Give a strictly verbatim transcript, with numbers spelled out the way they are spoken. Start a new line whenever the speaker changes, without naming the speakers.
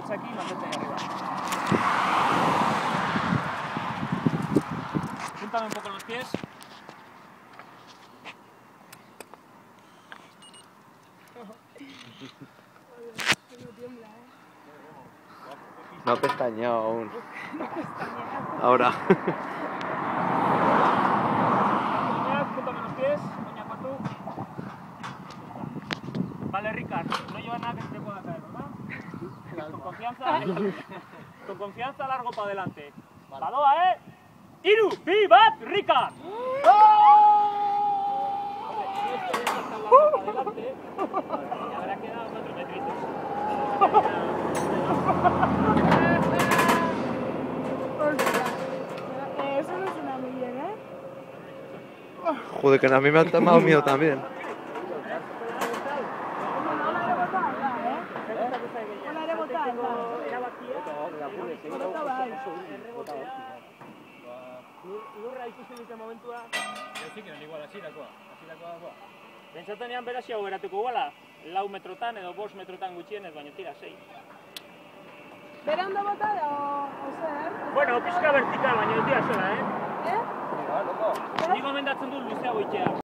pies aquí y mantente ahí arriba. Júntame un poco los pies.
No pestañeo aún.
No pestañeas.
Ahora.
Júntame los pies. Oñaco tú. Vale, Ricard. No llevas nada que se te pueda caer, ¿verdad? Con confianza. Con confianza, largo para adelante. La doa, ¿eh? Iru, bi, bat, Ricard. Adelante. Y habrá quedado cuatro metritos.
Eso no suena muy bien, ¿eh?
Joder, que a mí me han tomado miedo también.
No la he botado, ¿eh? No la he botado,
Lurra ikusi dute momentua. Eusiken igual, hasi dakoa. Hasi dakoa dagoa. Pentsatenean berazia geratuko guala, lau metrotan edo bost metrotan gutxienez, baina tira, sei.
¿Berando botada o, o zer?
Bueno, pizka vertikal, baina ez dira zela, eh?
Eh?
Ni gomendatzen dut luzeago itea.